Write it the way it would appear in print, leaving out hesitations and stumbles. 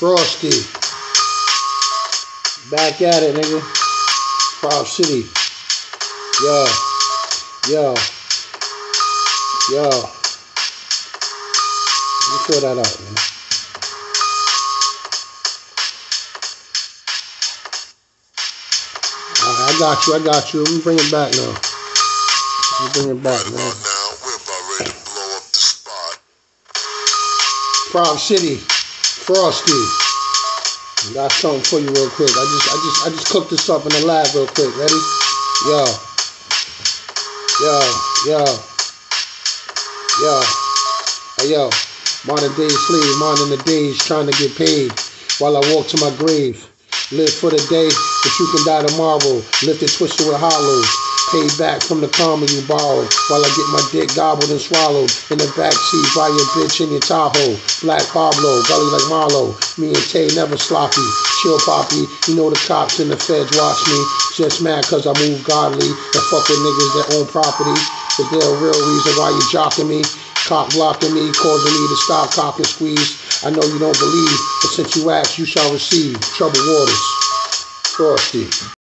Frosty. Back at it, nigga. Proud City. Yo. Yo. Yo. Let me fill that out, man. Alright, I got you. Let me bring it back now. Now, we're about ready to blow up the spot. Proud City. Frosty. Got something for you real quick. I just cooked this up in the lab real quick. Ready? Yo. Hey yo. Modern day slave, modern the days trying to get paid while I walk to my grave. Live for the day, but you can die tomorrow. Lifted, twisted with hollows. Paid back from the karma you borrowed while I get my dick gobbled and swallowed in the backseat by your bitch in your Tahoe. Black Pablo, gully like Marlo. Me and Tay never sloppy. Chill poppy, you know the cops and the feds watch me. Just mad cause I move godly and fuck with niggas that own property. Is there a real reason why you jocking me? Cock blocking me, causing me to stop cock and squeeze. I know you don't believe, but since you ask, you shall receive. Troubled waters. Frosty.